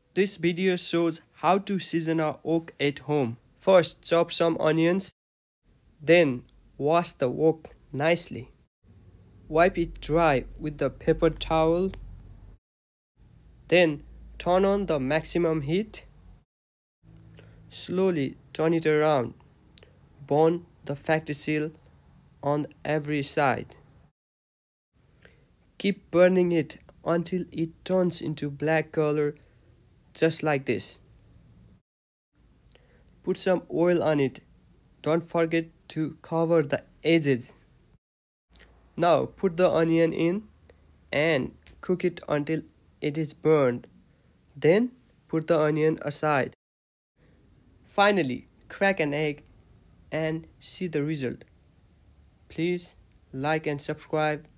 This video shows how to season a wok at home. First, chop some onions, then wash the wok nicely. Wipe it dry with the paper towel, then turn on the maximum heat. Slowly turn it around. Burn the fatty seal on every side. Keep burning it until it turns into black color, just like this. Put some oil on it. Don't forget to cover the edges. Now put the onion in and cook it until it is burned. Then put the onion aside. Finally, crack an egg and see the result. Please like and subscribe.